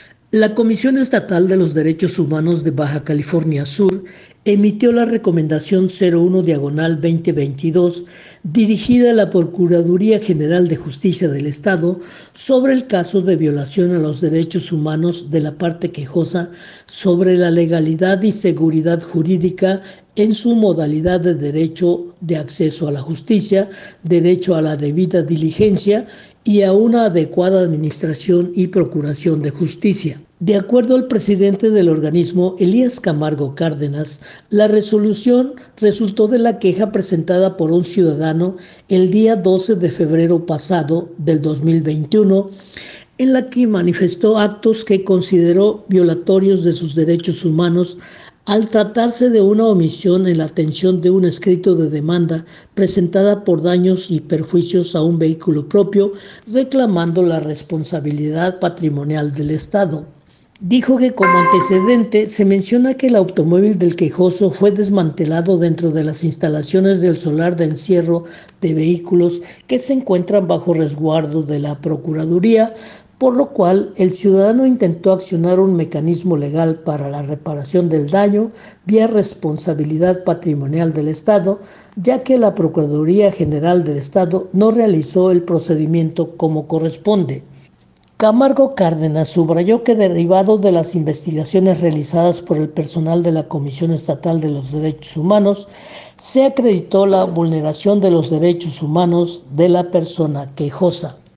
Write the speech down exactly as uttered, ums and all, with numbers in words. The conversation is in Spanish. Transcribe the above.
La Comisión Estatal de los Derechos Humanos de Baja California Sur emitió la Recomendación cero uno diagonal veinte veintidós dirigida a la Procuraduría General de Justicia del Estado sobre el caso de violación a los derechos humanos de la parte quejosa sobre la legalidad y seguridad jurídica en su modalidad de derecho de acceso a la justicia, derecho a la debida diligencia y a una adecuada administración y procuración de justicia. De acuerdo al presidente del organismo, Elías Camargo Cárdenas, la resolución resultó de la queja presentada por un ciudadano el día doce de febrero pasado del dos mil veintiuno, en la que manifestó actos que consideró violatorios de sus derechos humanos al tratarse de una omisión en la atención de un escrito de demanda presentada por daños y perjuicios a un vehículo propio, reclamando la responsabilidad patrimonial del Estado. Dijo que como antecedente se menciona que el automóvil del quejoso fue desmantelado dentro de las instalaciones del solar de encierro de vehículos que se encuentran bajo resguardo de la Procuraduría, por lo cual el ciudadano intentó accionar un mecanismo legal para la reparación del daño vía responsabilidad patrimonial del Estado, ya que la Procuraduría General del Estado no realizó el procedimiento como corresponde. Camargo Cárdenas subrayó que derivado de las investigaciones realizadas por el personal de la Comisión Estatal de los Derechos Humanos, se acreditó la vulneración de los derechos humanos de la persona quejosa.